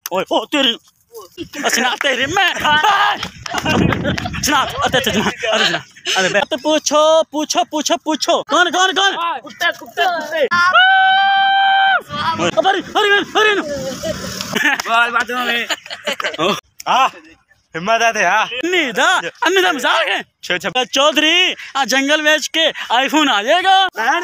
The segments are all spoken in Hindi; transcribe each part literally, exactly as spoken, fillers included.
ओए ओ तेरी असना तेरी मैं सुना अते अते सुना अरे सुना अरे मैं तो पूछो पूछो पूछो पूछो कौन कौन कौन कुत्ते कुत्ते कुत्ते अरे अरे अरे बाल बातों में हाँ हिम्मत आते हाँ निदा अन्य मजाक है चौधरी आ जंगल बेच के आईफोन आ जाएगा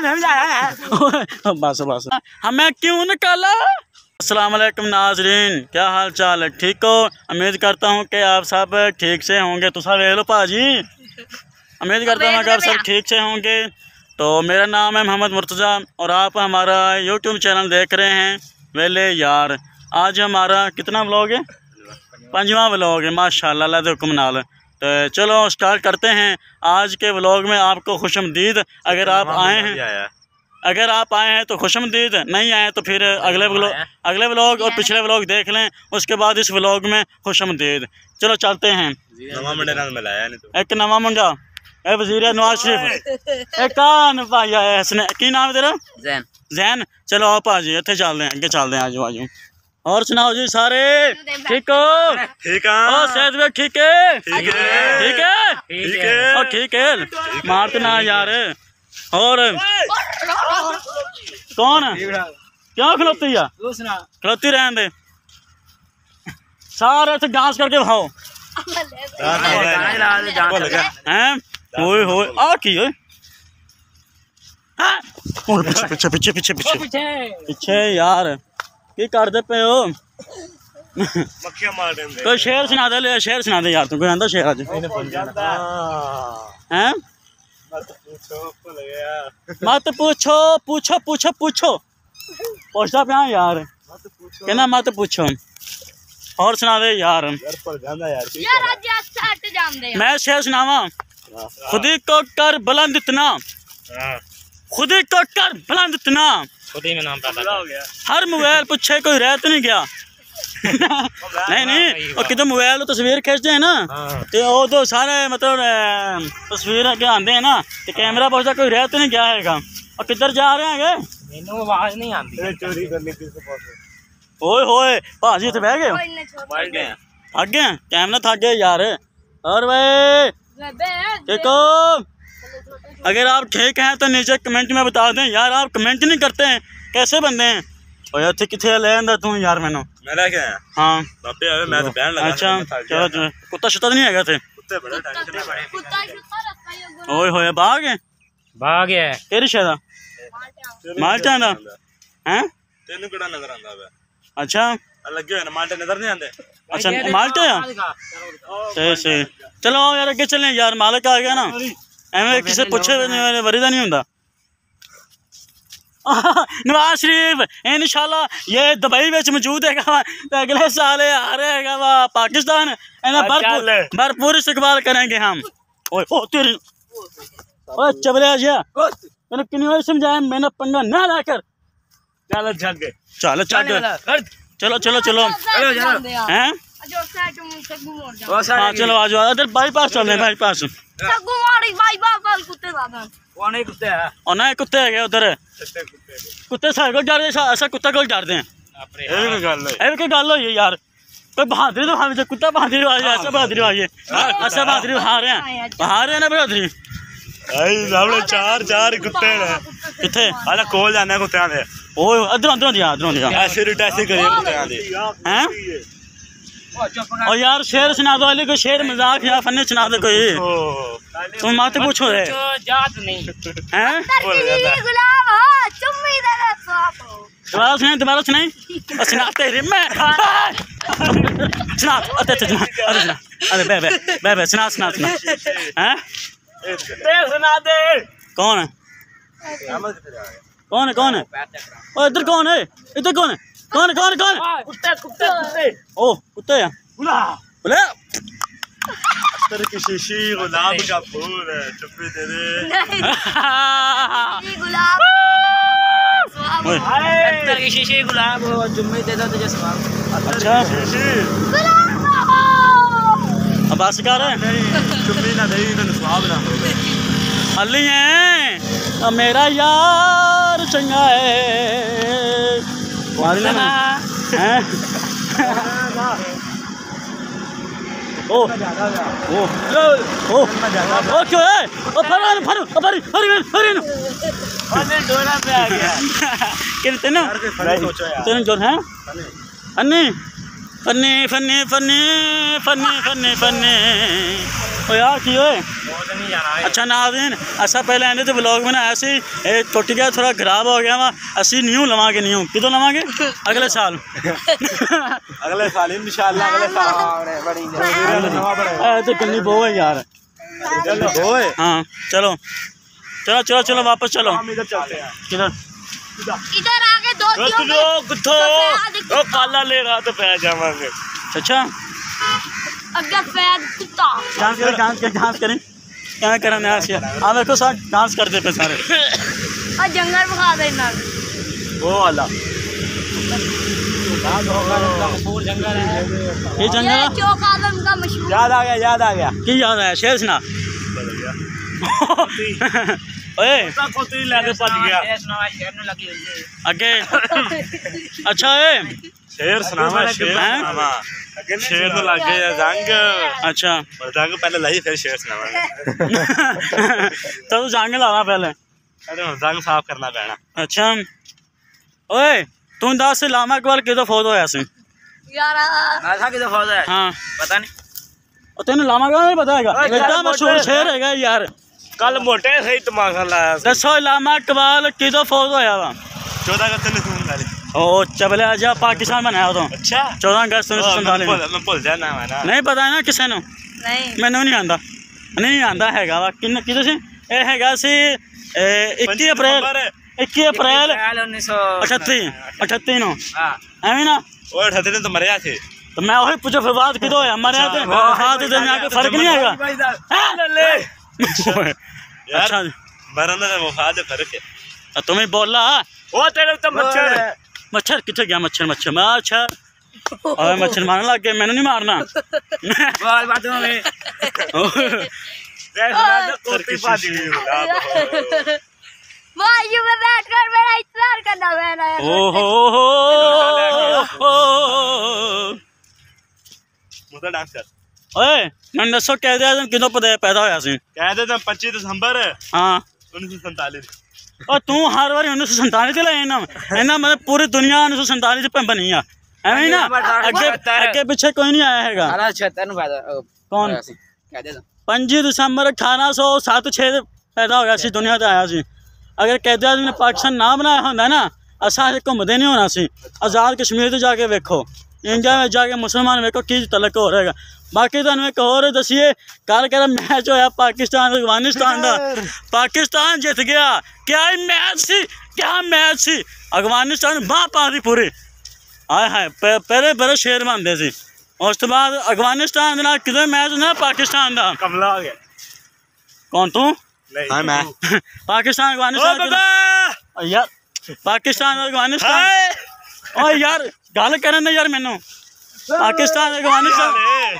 बस बस हमें क्यों निकाला। अस्सलाम वालेकुम नाजरीन, क्या हाल चाल है, ठीक हो? उम्मीद करता हूँ कि आप सब ठीक से होंगे। तो सब लो पाजी, उम्मीद करता हूँ कि आप सब ठीक से होंगे। तो मेरा नाम है मोहम्मद मुर्तज़ा और आप हमारा यूट्यूब चैनल देख रहे हैं वेले यार। आज हमारा कितना व्लॉग है? पंजवा व्लॉग है माशाल्लाह अल्लाह के हुक्म नाल। तो चलो स्टार्ट करते हैं आज के व्लॉग में। आपको खुशमदीद। अगर आप आए हैं अगर आप आए हैं तो खुशमदीद, नहीं आए तो फिर अगले व्लॉग अगले व्लॉग और पिछले व्लॉग देख लें, उसके बाद इस व्लॉग में खुशमदीद। चलो चलते हैं। एक नवा मंगा ए वज़ीर नवाज शरीफ एक कान भाई आया इसने की नाम है तेरा? जैन। जैन। चलो आप आ जाइए, इतने चलते हैं, आगे चलते हैं। आज आज और सुनाओ जी सारे ठीक हो? ठीक है और सेहत भी ठीक है? ठीक है ठीक है ठीक है और ठीक है मारते ना यार। और कौन है क्यों खलोती है? खलोती रहने दे, सारे थे डांस करके खाओ हैं। होए होए आ की होए पीछे पीछे पीछे पीछे पीछे यार की कर दे पे हो? कोई शेर सुना दे, ले शेर सुना दे यार। तू कोई आंदा शेर आज हैं? मत पूछो पूछो पूछो पूछो पूछता पे यार, कहना मत पूछो। और सुना दे यार। मैं शेर सुनावा। खुदी को कर बुलंद इतना, खुदी को कर बुलंद इतना, खुदी में नाम पैदा हो गया। हर मोबाइल पूछे कोई रह तो नहीं गया। नहीं नहीं और कितने मोबाइल तो तस्वीर खींचते हैं ना, तो वो तो सारे मतलब तस्वीर के आते हैं ना, तो कैमरा पहुंचा कोई रह तो नहीं गया है। और किधर जा रहे हैं? मैनू आवाज नहीं आती। चोरी करने की ओए होए भाजी तो बह गए थक गए कैमरा थक गए यार। और भाई ठीक हो? अगर आप ठीक हैं तो नीचे कमेंट में बता दें यार। आप कमेंट नहीं करते हैं, कैसे बंदे हैं? और यार किथे ले आंदा तू यार? मैनू मेरा क्या है? हाँ बापे आवे मैं तो बहन लगा। अच्छा चलो कुत्ता शुत्ता नहीं है थे? कुत्ते बड़े टेंशन बड़े। ओए होए बाग है भाग गया केरी शहर माल्टा दा हैं? तेनू केड़ा नजर आंदा वे? अच्छा लगे हुए ना माल्टे नजर नहीं आंदे? अच्छा माल्टा है सही सही। चलो आओ यार अगे चलें यार, मालिक आ गया ना, एवं किसी पूछे वरीदा नहीं होंदा। नवाज शरीफ इंशाल्लाह ये दुबई में मौजूद है, तो अगले साल आ रहेगा वा पाकिस्तान, भरपूर भरपूर इस्तकबाल करेंगे हम। ओए ओ तेरी ओए चबले जा मैंने कितनी बार समझाया, मैंने पंगा ना लाकर। चल जग चलो चल चलो चलो चलो हैं? हाँ चलो आ जाओ, इधर बाईपास चल रहे हैं, बाईपास। और ना कुत्ते है उधर, कुत्ते सारे को डरते, ऐसा कुत्ते को डरते हैं। ये कोई गल हुई यार, कोई बहादुरी तो हाँ कुत्ता बहादुरी आ जाए, ऐसा बहादुरी आ जाए, ऐसा बहादुरी हार रहे हैं हार रहे हैं ना बहादुरी। चार चार कुत्ते किथे आजा कोल जाने कुत्तियां दे। ओए अदरों अदरों दिया अदरों दिया ऐसे रिटैसी करिए कुत्तियां दे हैं? और यार शेर सुना दो, अली कोई शेर मजाक या फन्ने सुना दो कोई। तुम मत पूछो रे याद नहीं हैं? दोबारा सुनाई दोबारा सुनाई सुनाते रे मैं सुना अते अते सुना अरे सुना अरे बे बे बे बे सुना सुना सुना हैं? सुना दे। कौन है कौन है कौन है? ओ इधर कौन है? इधर कौन है? कौन कौन कौन? कुत्ते कुत्ते कुत्ते ओ कुत्ते हैं बुला बुला तेरे की शीशी गुलाब का फूल है, चुप्पी दे दे गुलाब अंदर की शीशी गुलाब हो, जुम्मे दे दो तुझे सवाल। अच्छा शीशी अब बस कर चुप्पी ना दे तो स्वाब ना हो। अली है मेरा यार चंगा है हैं? ओ ओ ओ ओ क्यों है ओ फरन फरन फरन फरन फरन अरे डोरा पे आ गया किन तेन तेन जोर है अन्नी फन्नी फन्नी फन्नी फन्नी फन्नी फन्नी ओ यार की होए अच्छा नाज़रीन असा पहले आने तो ब्लॉग बनाया सी ए टुट गया थोड़ा खराब हो गया वा असी न्यू लवांगे न्यू किदों लवांगे अगले साल अगले साल इंशाल्लाह अगले साल बड़ी ए तो कितनी बो है यार चलो ओए हाँ चलो चलो चलो चलो वापस चलो हम इधर चलते हैं किधर इधर आके दो तू लोग कुत्तो ओ काला ले रहा तो पै जावांगे अच्छा अगर फैद कुत्ता डांस करें डांस करें डांस करें क्या करें नया से हाँ देखो सर डांस करते पे सारे और जंगल में खा देना वो वाला मशहूर जंगल है ये ये जंगल चौक आदम का मशहूर याद आ गया याद आ गया की याद आया शेर सुना ओए कोतरी लेके भज गया ये सुनावा शेर ने लगी हुई है आगे अच्छा ए शेर सुनावा शेर हैं? सुनावा शेर तो लग गया जंग अच्छा जंग पहले लाई फिर शेर सुनावा तो जंग लाना पहले अरे हम जंग साफ करना पैना अच्छा ओए तू दस लामा इकबाल किदों फौत होया सी यार ना था कि तो फौज है हाँ पता नहीं और तेन लामा इकबाल नहीं पता हैगा ओए, इतना यार, मशहूर मोटे- शेर हैगा यार कल मोटे सही तमाशा लाया दसो लामा इकबाल किदों फौत होया वा चौदह अगस्त ने खून डाली ओ चबले आजा पाकिस्तान बनाया तो अच्छा चौदह अगस्त उन्नीस सौ संताली में मैं भूल जाना मैं ना नहीं पता है ना किसी ने नहीं मैनू नहीं आंदा नहीं आंदा हैगा वा किन किदों सी ए हैगा सी इक्की अप्रैल इक्की अप्रैल उन्नीस सौ अठत्ती अठत्ती नो हाँ एवं ना और अठहत्तर ने तो मरिया थे तो मैं वही पूछो फिर बात किदों होया मरे थे हाथ इधर में आके फर्क नहीं आएगा यार अच्छा मरना तो वफात है फर्क है तो तुम्हें बोला ओ तेरे तो मच्छर है मच्छर कितने गया मच्छर मच्छर मच्छर और मच्छर मारने लग गए मैंने नहीं मारना बहुत बातों में देख मैं तो कोती पाजी गुलाब वो आयु में बैठकर मेरा इंतजार करना मैंने ओहो मुझे डांस कर ओए मैं दसो कह दिया किदों पैदा होया सी कह दे पच्चीस दिसंबर हाँ उन्नीस सौ सैंतालीस और तू हर बार उन्नीस सौ संताली से लाए ना इन्ना मतलब पूरी दुनिया उन्नीस सौ संताली से बनी है एवं ही ना अगे अगे पीछे कोई नहीं आया हैगा अठारह छिहत्तर में पैदा कौन कह दे पंजी दिसंबर अठारह सौ सत्त छे पैदा हो गया सी दुनिया ते आया सी अगर कहते आदमी ने पाकिस्तान ना बनाया होंदा ना असा घूमते नहीं होना सी आज़ाद कश्मीर तो जाके वेखो इंडिया में जाके मुसलमान वेखो की तलक हो रहेगा बाकी तुहानू एक होर दसीए कल कह मैच होया पाकिस्तान अफगानिस्तान का पाकिस्तान जित गया क्या ही मैच सी क्या मैच सी अफगानिस्तान बाह पा दी पूरी हाय हाय पहले बड़े शेर बनते सी उस तो बाद अफगानिस्तान के नाल किदों मैच होंदा पाकिस्तान का कमला आ गया कौन तू हाँ मैं पाकिस्तान अफगानिस्तान यार पाकिस्तान अफगानिस्तान ओ यार गल करन दे यार मैनू पाकिस्तान अफगानिस्तान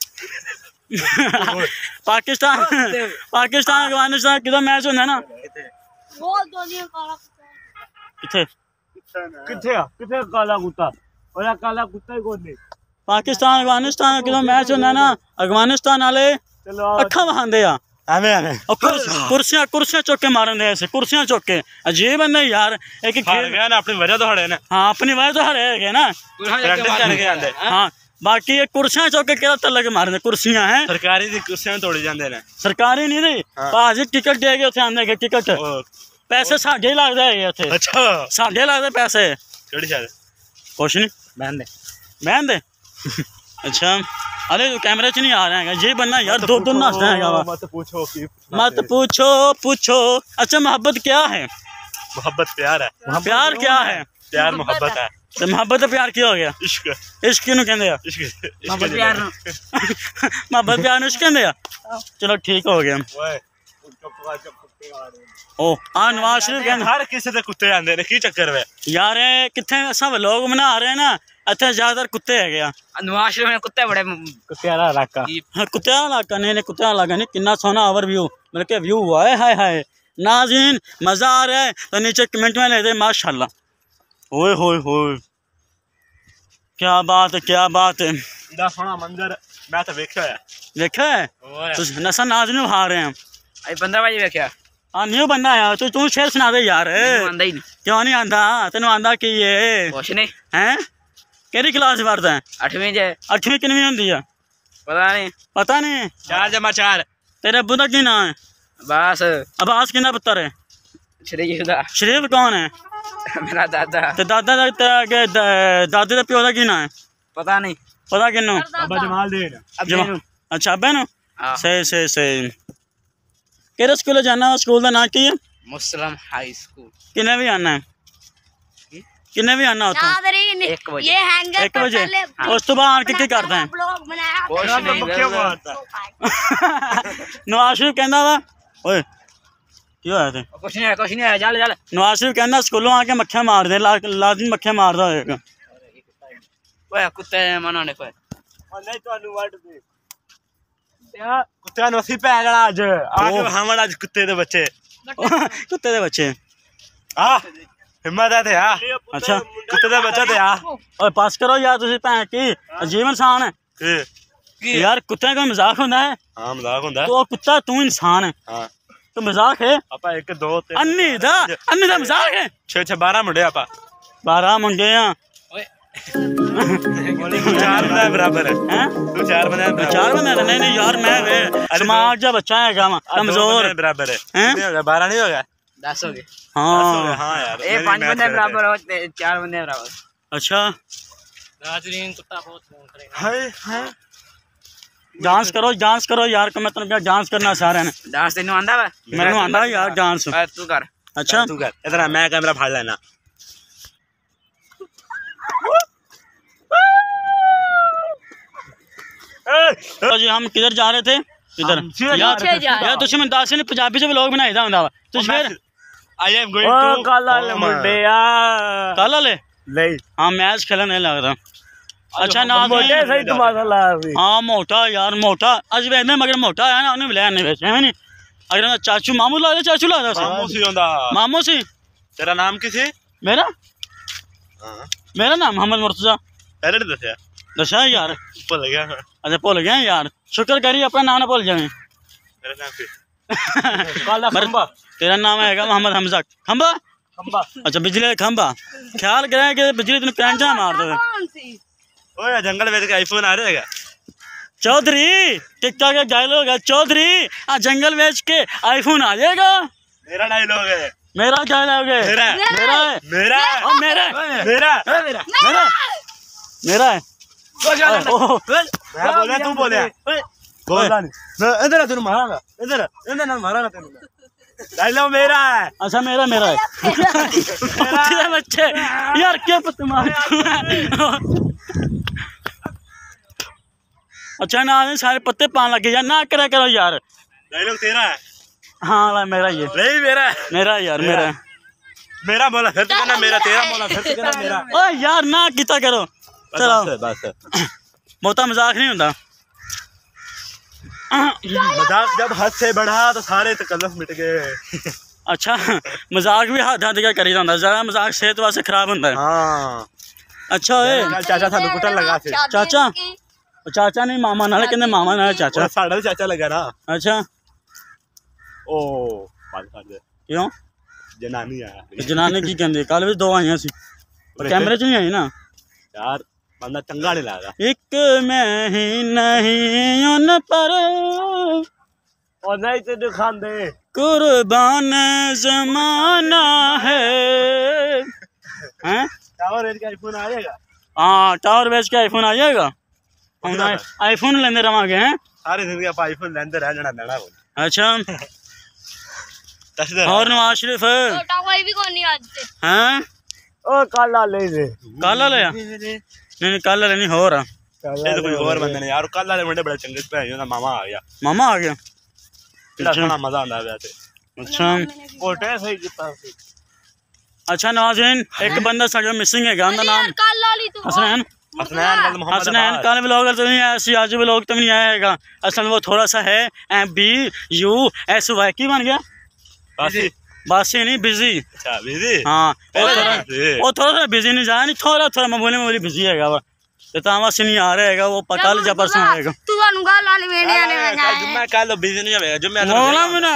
पाकिस्तान पाकिस्तान अफगानिस्तान किदों मैच होंदा ना बोल दो नहीं काला किथे किथे आ किथे काला कुत्ता ओला काला कुत्ता ही कोई नहीं पाकिस्तान अफगानिस्तान किदों मैच होंदा ना अफगानिस्तान वाले चलो अखा वहांदे आ आवे आवे और कुर्सियां कुर्सियां चुक के मारन दे ऐसे कुर्सियां चुक के अजीब बंदे यार एक हार गया ना अपनी वजह तो हड़े ना हाँ अपनी वजह तो हरे है ना प्रैक्टिस करके आंदे हाँ बाकी ये कुर्सियां चुक के केड़ा तलक मारन कुर्सियां हैं सरकारी दी कुर्सियां तोड़ी जांदे ने सरकारी नहीं दी भाजी टिकट दे के उत्थे आंदे के टिकट पैसे साडे ही लगदे है उत्थे अच्छा साडे लगदे पैसे केड़ी शायद कुछ नहीं बहन दे बहन दे अच्छा अरे कैमरे च नहीं आ रहा है ये बनना यार दो दो नसना है मत पूछो की मत पूछो पूछो अच्छा मोहब्बत क्या है मोहब्बत प्यार है प्यार क्या है प्यार मोहब्बत है तो मोहब्बत प्यार क्या हो गया इश्क इश्क किनू कहंदे आ इश्क मोहब्बत प्यार नु मोहब्बत प्यार इश्क कहंदे आ चलो ठीक हो गया ओए चुप चुप कुत्ते आ रहे ओ आ नवाज शरीफ कहंदे हर किसी दे कुत्ते आंदे ने की चक्कर वे यार किथे असा लोग बना रहे ना इत्थे ज्यादातर कुत्ते है गया नवाज शरीफ में कुत्ते बड़े कुत्ते वाला इलाका हाँ कुत्ते वाला इलाका नहीं नहीं कुत्ते वाला इलाका नहीं कितना सोना ओवर व्यू बल्कि व्यू हुआ है हाय हाय नाज़रीन मज़ा आ रहा है तो नीचे कमेंट में ले दे माशाल्लाह ओए होए होए क्या बात है, क्या बात है। दा सोना मंजर मैं तो देखा है। देखा है तू नशा नाज नहीं खा रहे हैं अभी पंद्रह बजे देखा हाँ न्यू बंदा यार तू तू शेर सुना दे यार आंदा ही नहीं क्यों नहीं आंदा तेन आंदा कि ये कुछ नहीं हैं केड़ी क्लास पढ़ता है अठवीं जे अठवीं किनवीं होंदी है पता नहीं पता नहीं चार जमा चार तेरे अब्बू का की नाम है बस अब्बास किन्ना पुत्र है शरीफ दा शरीफ कौन है मेरा दादा ते दादा दा ते अगे द- दादी का प्यो का की नाम है पता नहीं पता किन्नू बाबा जमाल दे अब जमा- मैनू अच्छा अब्बे नु हाँ सही सही सही केड़े स्कूल जाना स्कूल का नाम की है मुस्लिम हाई स्कूल किन्ने भी आना है किन्ने भी आना होता नादरीन एक बजे। ये हैंगर एक बजे उस तो बाद आके की करते हैं ब्लॉग बनाया कुछ नहीं मक्खियां बस- मारता नवाज शरीफ कहना वा ओए की होया ते कुछ नहीं है कुछ नहीं है चल चल नवाज शरीफ कहना स्कूलों आके मक्खियां मार दे ला, लाजमी मक्खियां मारदा होएगा ओए कुत्ते मना ने कोई नहीं ਤੁਹਾਨੂੰ ਵੱਢ ਦੇ ਯਾ ਕੁੱਤਿਆਂ ਨੂੰ ਅਸੀਂ ਭੈਣ ਵਾਲਾ ਅੱਜ ਆ ਕੇ ਹਮਣ ਅੱਜ ਕੁੱਤੇ ਦੇ ਬੱਚੇ कुत्ते दे बच्चे ਆ ਹਿੰਮਤ ਹੈ ਤੇ ਆ अच्छा ਕੁੱਤੇ ਦਾ ਬੱਚਾ ਤੇ ਆ ओए पास करो यार तुसी भैन की अजीब इंसान है ਕੀ यार कुत्ते का मजाक होता है ਹਾਂ ਮਜ਼ਾਕ ਹੁੰਦਾ तो कुत्ता तू इंसान है ਹਾਂ तो मजाक है ਆਪਾਂ ਇੱਕ ਦੋ ਤਿੰਨ अन्नी दा अन्नी दा मजाक है ਛੇ ਛੇ ਬਾਰਾਂ ਮੁੰਡੇ ਆਪਾਂ बारह मुंडे हैं ओए ਤੂੰ ਚਾਰ ਬੰਦੇ ਬਰਾਬਰ ਹੈ हैं ਤੂੰ ਚਾਰ ਬੰਦੇ ਬਰਾਬਰ चार बंदे हैं? नहीं नहीं यार मैं वे समाज का बच्चा है गा कमजोर बराबर है हैं? कितने हो गए बारह नहीं होगा दस हो गए हाँ हाँ यार ए पांच बंदे बराबर हो ते- चार बंदे बराबर अच्छा नाजरीन कुत्ता बहुत फोन करेगा हाय हाय डांस करो डांस करो यार को मैं तेन क्या डांस करना चाह रहे हैं डांस तेनू आंदा वा मैंने आंदा यार डांस आ, तू कर अच्छा तू कर इधर आ, मैं कैमरा फाड़ लेना तो जी हम किधर जा रहे थे किधर यार पीछे जा रहे यार तुझे मैं दस ने पंजाबी च व्लॉग बनाई दा हुंदा वा तुझ फिर आई एम गोइंग टू काला ले मुंडे यार कल वाले नहीं हाँ मैच खेलने नहीं लगता अच्छा ना मोटे सही तुम्हारा ला अभी हाँ मोटा यार मोटा अज वेदने मगर मोटा है ना उन्हें बुलाया नहीं वैसे है नहीं अगर मैं चाचू मामू ला दे चाचू ला दे उसे। मामू सी होंदा मामू सी तेरा नाम की सी मेरा हां मेरा नाम मोहम्मद मुर्तजा पहले नहीं दसया दशा यार भूल गया अच्छा भूल गया यार शुक्र करी अपना नाम ना भूल जाए मेरा नाम की काला खंबा तेरा नाम है मोहम्मद हमजा खंबा खंबा अच्छा बिजली का खंबा ख्याल करें कि बिजली तेन करंट ना मार दे कौन सी ओए जंगल में आईफोन आ रहेगा चौधरी टिकटॉक का डायलॉग है चौधरी आ जंगल बेच के आईफोन आ जाएगा मेरा डायलॉग है मेरा डायलॉग है मेरा मेरा है मेरा और मेरा मेरा मेरा मेरा मेरा है ओह, मैं बोला तू बोले बोला नहीं मैं इधर तेरे मारांगा इधर इधर ना मारांगा तेरे डायलॉग मेरा है अच्छा मेरा मेरा है तेरे बच्चे यार क्या तुम्हारे अच्छा ना सारे पत्ते पान लगे यार ना करा करो यार डायलॉग तेरा है हाँ ला मेरा ये नहीं मेरा है मेरा यार मेरा मेरा बोला फिर तो कहना मेरा तेरा बोला फिर तो कहना मेरा ओए यार ना किता करो चलो बस बहुता मजाक नहीं होता मजाक जब हद से बढ़ा तो सारे तकल्लुफ मिट गए अच्छा मजाक भी हाथ हाथ का करी जाता ज़्यादा मजाक सेहत वास्ते खराब होता है हाँ अच्छा ए कल चाचा था कुटन लगा थे चाचा चाचा नहीं मामा नाल कहते मामा नाल चाचा साढ़ा भी चाचा लगा ना अच्छा ओ बात कर दे क्यों जनानी आया जनाने की कहते कल भी दो आई सी कैमरे च नहीं आई ना यार बंदा चंगा नहीं लगा एक मैं ही नहीं उन पर और नहीं तो दिखांदे कुर्बान जमाना है हैं टावर रेट का आईफोन आ जाएगा हाँ टावर बेच के आईफोन आ जाएगा हम आईफोन लेने रवांगे हैं सारी जिंदगी आप आईफोन लेंदे रह जाना लेना अच्छा दस दे और नवाज शरीफ छोटा कोई भी कौन नहीं आज से हैं ओ काला ले दे काला लिया नहीं नहीं काला नहीं हो रहा ये तो कोई और बंदे नहीं यार कल वाले मुंडे बड़े चंगे पे आए ना मामा आ गया मामा आ गया बड़ा सोना मजा आंदा वैसे अच्छा कोटे सही किता अच्छा नाज़रीन एक बंदा साढ़े मिसिंग है उनका नाम कल लाली तू हसनैन हसनैन वाला मोहम्मद हसनैन कल ब्लॉगर तो नहीं आया सी आज ब्लॉग तो नहीं आएगा असल वो थोड़ा सा है M B U S Y की बन गया बासी बासी नहीं बिजी अच्छा बिजी हाँ वो थोड़ा बिजी। वो थोड़ा सा बिजी नहीं जाया नहीं थोड़ा थोड़ा मैं बोले मैं बोली बिजी है ਤੇ ਤਾਂ ਵਾਸੀ ਨਹੀਂ ਆ ਰਿਹਾ ਹੈਗਾ ਉਹ ਕੱਲ ਜਾਂ ਪਰਸੋਂ ਆਏਗਾ तू सानू गल वाली मेने आने कल जुम्मा कल बिजी नहीं होगा जुम्मे ਮੋਲਾ ਮਨਾ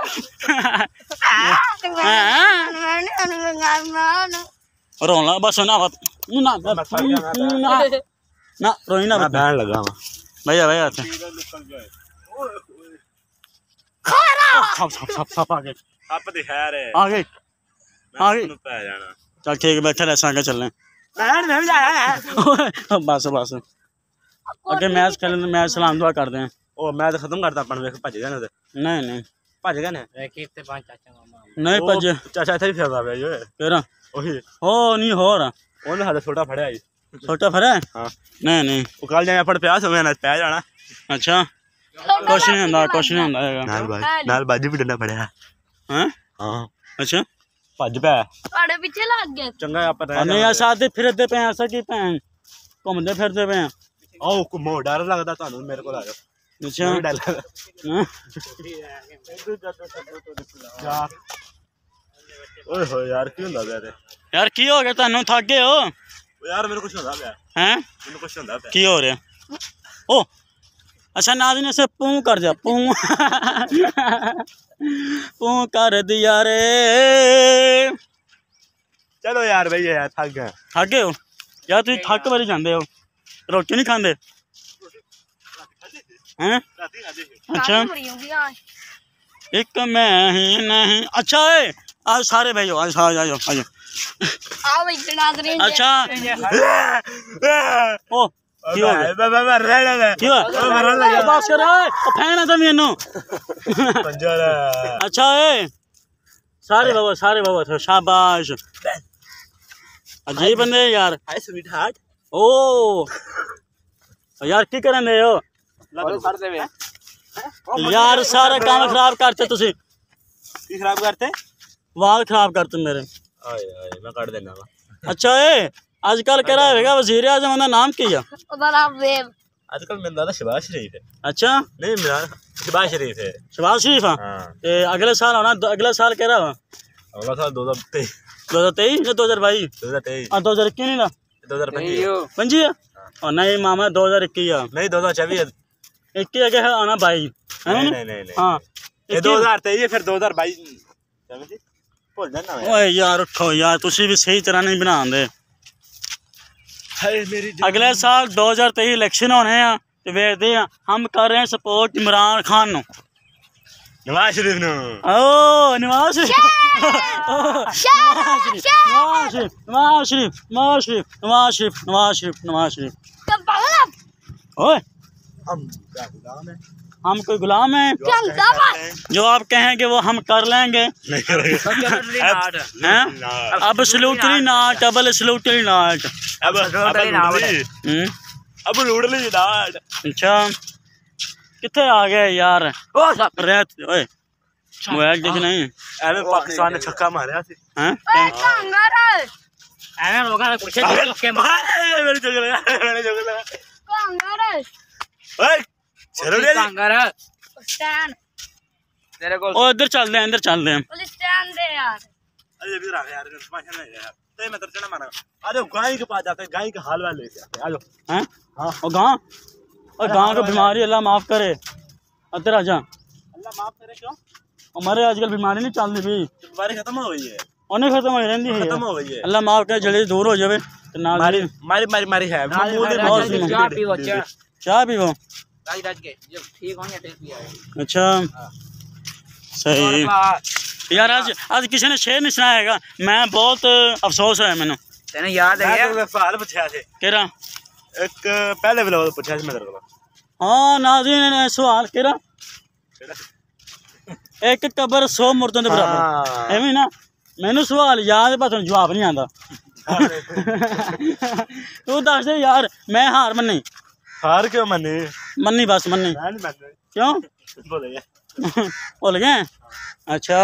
ਰੋਣਾ ਬਸ ਨਾ ਨਾ ਨਾ ਨਾ ਰੋਈ ਨਾ मैं बहन लगा वहां भैया भैया अच्छा सब सब सब सब आ गए आप तो खैर है आ गए आ गए पै जाना चल ठीक है बैठे रह आगे चलने बहन मैं भी जाया बस बस अगे मैच खेलने मैच सलाम दुआ करते हैं ओ मैं तो खत्म करता अपन वेख भज गया ना नहीं नहीं भज गया ना कितने पांच चाचा मामा नहीं भजे चाचा इथे फिरदा पे जो तेरा ओही हो नहीं हो रहा ओने साडा छोटा फड़या आई छोटा फर है हां नहीं नहीं ओ कल जाया फड़ पिया समय ना पै जाना अच्छा कुछ नहीं होता कुछ नहीं होता है नाल भाई नाल बाजी भी डंडा फड़या हैं हां अच्छा भज पै ਤੁਹਾਡੇ ਪਿੱਛੇ ਲੱਗ ਗਿਆ चंगा आप पता नहीं यार साथ फिरते पे ऐसा की भैन घूमते फिरते पे आओ को मो डर लगदा तानू मेरे को आ जाओ अच्छा डर लगदा यार ओए हो यार की हुंदा पे यार की हो गया तुहानू थक गए हो यार मेरे कुछ हुंदा पे हैं मेरे कुछ हुंदा पे की हो रहा ओ अच्छा नाज़रीन ऐसे पू कर जा पू पू कर दिया रे चलो यार भैया यार थक गए थक गए हो यार तुम थक बारी जाते हो रोटी नहीं खाते हैं अच्छा एक मैं ही नहीं अच्छा है आज सारे भाई आज आ जाओ आ जाओ आओ भाई नाज़रीन अच्छा ओ की हो गया मैं मैं मर रहा है की हुआ मरन लगा बस कर ओए फैन है तुम इन्नो पंजर अच्छा है सारे बाबा सारे बाबा थे शाबाश अजीब बंदे यार हाय स्वीट हार्ट ओ यार की करन दे हो यार सारा काम खराब करते तुसी की खराब करते वाल खराब करते मेरे आए आए मैं काट देना वा अच्छा है आजकल कह रहा है वजीर आजम का नाम क्या बड़ा वेब आजकल मेरा दादा शहबाज शरीफ है अच्छा नहीं मेरा शहबाज शरीफ है शहबाज शरीफ हाँ हां ते अगले साल होना अगले साल कह रहा अगला साल दो हज़ार तेईस दो हजार तेईस या दो हजार बाईस दो हज़ार तेईस हाँ दो हजार इक्की नहीं ना दो हज़ार पच्चीस पंजी है और नहीं मामा दो हजार इक्की है नहीं दो हज़ार चौबीस इक्की आगे है आना बाईस है नहीं ना नहीं नहीं हाँ ये दो हज़ार तेईस फिर दो हज़ार बाईस भूल जाना ओए यार उठो यार तुसी भी सही तरह नहीं बना दे हाय मेरी अगले साल दो हजार तेईस इलेक्शन होने हैं ते वेखदे हैं हम कर रहे हैं सपोर्ट इमरान खान नु नवाज शरीफ नु ओ नवाज शरीफ नवाज शरीफ नवाज शरीफ नवाज शरीफ नवाज शरीफ नवाज शरीफ नवाज शरीफ ओए हम क्या गुलाम है हम कोई गुलाम हैं जो आप कहेंगे वो हम कर लेंगे नहीं करेंगे हैं अब स्लूटली नाट अब स्लूटली नाट अब अब लूडली हम्म अब लूडली नाट अच्छा कितने आ गए यार ओ रहत ओए मोबाइल देख नहीं एवे पाकिस्तान ने छक्का मारा सी हैं कांगर एवे लोगा ने कुछ के मारे मेरे जगह लगा मेरे जगह लगा कांगर ओए चलो रे कांगर स्टैंड तेरे को ओ इधर चलते हैं इधर चलते हैं पुलिस स्टैंड दे यार अरे भी रख यार समझ नहीं यार ते मैं तरचना मारा आ जाओ गाय के पास जाते गाय का हाल वाले लेके आते आ जाओ हैं हां और गांव और गांव को बीमारी अल्लाह माफ करे इधर आ जा अल्लाह माफ करे क्यों हमारे आजकल बीमारी नहीं चल रही बीमारी खत्म हो गई है उन्हें खत्म हो रही है खत्म हो गई है अल्लाह माफ करे जल्दी दूर हो जावे तो ना मारी मारी मारी मारी है मुंह दे बहुत सी चाय पीओ चाय चाय पीओ राज राज के जब ठीक होंगे टेस्ट भी आएगा अच्छा सही यार आज आज किसी ने शेर नहीं सुनाएगा मैं बहुत अफसोस है मैंने तेने याद है मैं सवाल पूछा थे केरा एक पहले व्लॉग पूछा थे मैं तेरे को हाँ नाज़रीन ने सवाल केरा एक कबर सौ मुर्दों के बराबर एवं ना मैंने सवाल याद है पर जवाब नहीं आता तू दस दे यार मैं हार मन्नी हार क्यों मनी मन्नी बस मन्नी मैं नहीं मनी क्यों बोले भुल गए अच्छा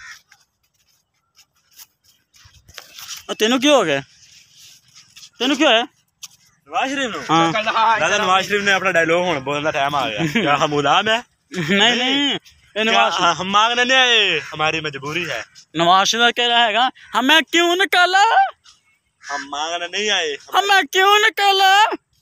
तेनू क्यों हो गया तेनू क्यों है नवाज शरीफ नु हाँ दादा नवाज शरीफ ने अपना डायलॉग होने बोलने का टाइम आ गया क्या हम गुलाम है नहीं नहीं ये नवाज क्या हम मांगने नहीं आए हमारी मजबूरी है नवाज शरीफ कह रहा है हमें क्यों निकाला हम मांगने नहीं आए हमें क्यों निकाला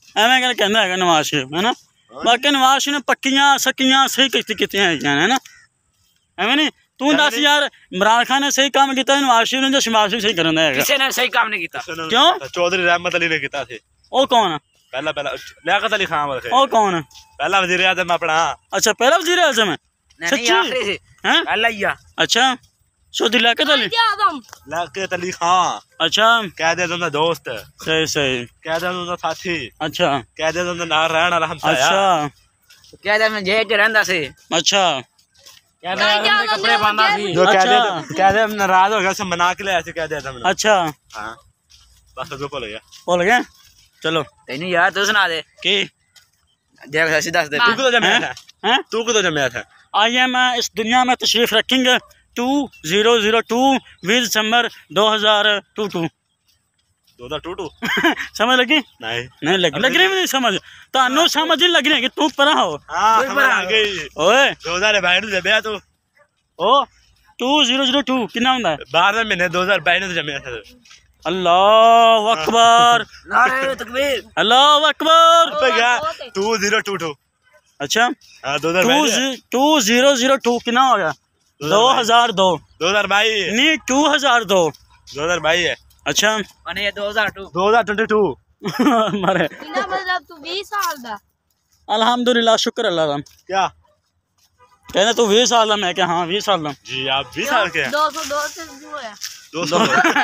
ਐਵੇਂ ਕਰ ਕਹਿੰਦਾ ਹੈਗਾ ਨਵਾਜ਼ ਸ਼ਰੀਫ ਹੈ ਨਾ ਬਾਕੀ ਨਵਾਜ਼ ਸ਼ਰੀਫ ਨੇ ਪੱਕੀਆਂ ਸੱਕੀਆਂ ਸਹੀ ਕੀਤੀ ਕੀਤੀਆਂ ਹੈਗੀਆਂ ਨੇ ਹੈ ਨਾ ਐਵੇਂ ਨਹੀਂ ਤੂੰ ਦੱਸ ਯਾਰ ਇਮਰਾਨ ਖਾਨ ਨੇ ਸਹੀ ਕੰਮ ਕੀਤਾ ਨਵਾਜ਼ ਸ਼ਰੀਫ ਨੇ ਜਾਂ ਸ਼ਹਿਬਾਜ਼ ਸ਼ਰੀਫ ਸਹੀ ਕਰਨ ਦਾ ਹੈਗਾ ਕਿਸੇ ਨੇ ਸਹੀ ਕੰਮ ਨਹੀਂ ਕੀਤਾ ਕਿਉਂ चौधरी रहमत अली ने किया थे ਉਹ ਕੌਣ ਆ पहला पहला लियाकत अली खान वाले ਉਹ ਕੌਣ ਆ पहला वजीर आजम अपना अच्छा पहला वजीर आजम है नहीं सच्ची आखिरी से हैं पहला ही आ अच्छा सऊदी लियाकत अली आदम लियाकत अली खान अच्छा कैद आजम का दोस्त सही सही कैद आजम का साथी अच्छा कैद आजम का नाल रहने वाला हमसाया अच्छा क्या था मैं जेल च रहंदा सी अच्छा क्या था मैं कपड़े बांधा सी जो कैद अच्छा। आजम कैद आजम नाराज हो गया उसे मना के लाया कैद आजम ने अच्छा हाँ बस तो बोल गया बोल गए चलो तेनू यार तू सुना दे की देख सच्ची दस दे तू किधर जमाया था हैं तू किधर जमाया था आई एम इस दुनिया में तशरीफ रखेंगे टू जीरो जीरो टू बीस दिसंबर दो हजार टू टू दो हजार टू टू समझ लगी नहीं नहीं लगी लग रही भी नहीं समझ तानू समझ नहीं लग रही कि तू परा हो हाँ समझ आ गई ओए दो हजार बाईस में जमाया तू ओ टू जीरो जीरो टू कितना होता है बारहवें महीने दो हजार बाईस में जमाया था अल्लाह अकबर नारे तकबीर अल्लाह अकबर पे गया टू जीरो टू टू अच्छा हाँ दो हजार टू बाईस जी- टू जीरो जीरो टू कितना हो गया दो हजार दो दो हजार बाईस नहीं टू हजार दो दो हजार बाईस है अच्छा माने ये दो हज़ार दो दो हजार ट्वेंटी टू मरे इना मतलब तू बीस साल दा अल्हम्दुलिल्लाह शुक्र अल्लाह का क्या कहना तू बीस साल का मैं क्या हाँ बीस साल का जी आप बीस साल के हैं दो सौ दो से जो है दो सौ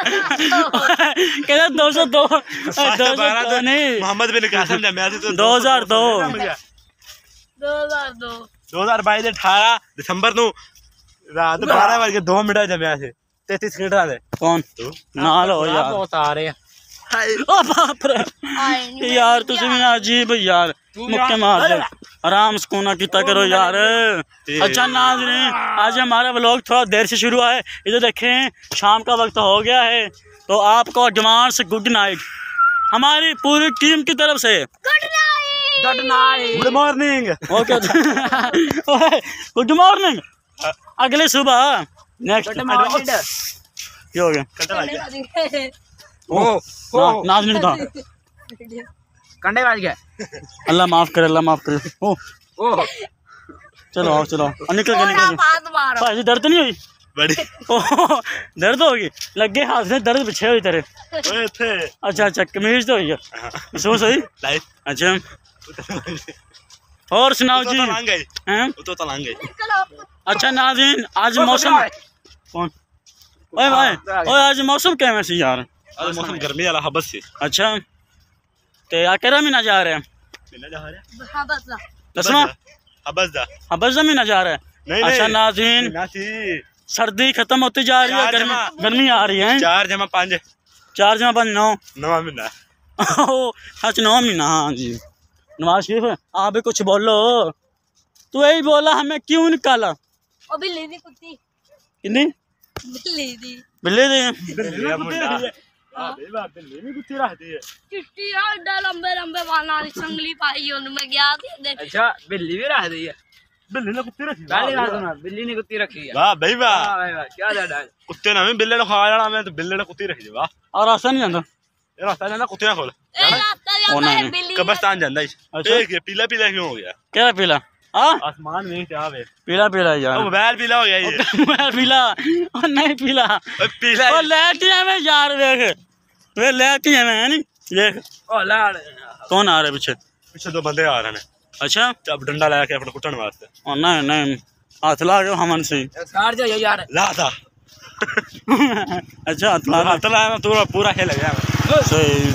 कहना दो सौ दो दो सौ दो नहीं मोहम्मद बिन कासिम ने मैं तो दो हजार दो दो हजार दो दो हजार बाईस अठारह दिसंबर नू रात बारह बज के दो मिनट जमया से तैतीस मिनट दे कौन तू नाल हो यार बहुत आ रहे हैं ओ बाप रे आए नहीं यार तुझे भी अजीब यार मुक्के मार दे आराम सुकूना किता करो यार अच्छा नाज़रीन आज हमारा व्लॉग थोड़ा देर से शुरू है इधर देखें शाम का वक्त हो गया है तो आपको एडवांस गुड नाइट हमारी पूरी टीम की तरफ से good night good night good morning okay good morning अगली सुबह नेक्स्ट गुड मॉर्निंग क्या हो गया कटा लग गया ओ ना, नाज़रीन था कंडे बाज गया अल्लाह माफ करे अल्लाह माफ करे ओ ओ चलो आओ चलो आओ, निकल गए निकल गए हाथ मारो भाई दर्द नहीं हुई बड़ी ओह दर्द होगी लगे हाथ से दर्द पीछे हुई तेरे ओए थे अच्छा अच्छा कमीज तो हुई है महसूस हुई लाइफ अच्छा और सुनाओ तो जी तलांग गई हैं तो तलांग गई अच्छा नाज़रीन आज मौसम कौन ओए भाई ओए आज मौसम क्या वैसे यार आज मौसम गर्मी वाला हबस से अच्छा ते आकेरा में ना जा रहे हैं मिलने जा रहा है हाँ बस ला दसवां हबस दा हबस में ना जा रहे हैं नहीं अच्छा नहीं नाज़रीन ना थी सर्दी खत्म होती जा रही है चार गर्मी जमा- गर्मी आ रही है चार जमा पांच चार जमा पाँच नौ नवा महीना सच नौ महीना हाँ जी नवाज शरीफ आप भी कुछ बोलो तू यही बोला हमें क्यों निकाला ओ बिल्ली दी कुत्ती कितनी बिल्ली दी बिल्ली दी बिल्ली मुंडा हां बेबा बिल्ली भी कुत्ती रहती है चिट्टी हड्डा लंबे लंबे बाना दी संगली पाई ओन मैं गया थी देख अच्छा बिल्ली भी रख दी है बिल्ली ने कुत्ती रखी पहली बार सुना बिल्ली ने कुत्ती रखी है वाह भाई वाह वाह भाई वाह क्या ज्यादा है कुत्ते ने भी बिल्ली ने खा जाना मैं तो बिल्ली ने कुत्ती रखी वाह और रास्ता नहीं जाता ये रास्ता जाना कुत्ते खोल ए रास्ता ओ जाता है नहीं। बिल्ली कब्रिस्तान जांदा अच्छा। है एक ये पीला पीला क्यों हो गया क्या पीला हाँ आसमान में क्या वे पीला पीला यार ओ मोबाइल पीला हो गया ये मैं पीला और नहीं पीला ओ पीला और लाइट ही है मैं यार देख वे लाइट ही है मैं नहीं देख ओ लाड़ कौन आ रहा है पीछे पीछे दो बंदे आ रहे हैं अच्छा अब डंडा लगा के अपने कुटन वास्ते और नहीं नहीं हाथ ला गए हमन से कार जाओ यार ला था अच्छा हाथ ला हाथ लगाया पूरा पूरा खेल गया सही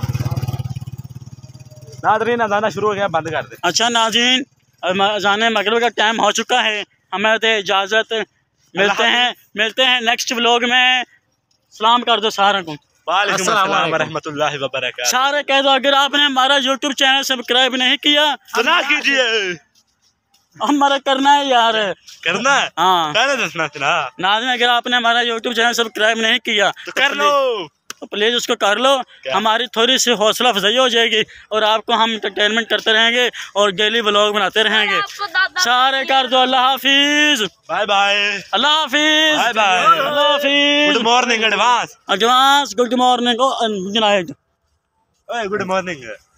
नादरीन अजाना शुरू हो गया बंद कर दे अच्छा नाज़रीन अज़ान मगरिब का टाइम हो चुका है हमें तो इजाज़त मिलते हैं मिलते हैं नेक्स्ट व्लॉग में सलाम कर दो सारे को वालेकुम अस्सलाम अस्सलाम वालेकुम। रहमतुल्लाहि व बरकातहू सारे कह दो अगर आपने हमारा यूट्यूब चैनल सब्सक्राइब नहीं किया तो ना कीजिए हमारा करना है यार करना है हाँ पहले दसना था ना नाज़रीन अगर आपने हमारा यूट्यूब चैनल सब्सक्राइब नहीं किया तो कर लो तो प्लीज़ उसको कर लो क्या? हमारी थोड़ी सी हौसला अफजाई हो जाएगी और आपको हम इंटरटेनमेंट करते रहेंगे और डेली व्लॉग बनाते रहेंगे आपको दादा सारे कर दो अल्लाह हाफिज़ बाय बाय अल्लाह हाफिज़ बाय बाय अल्लाह हाफिज़ good morning advance advance good morning good night ओए गुड मॉर्निंग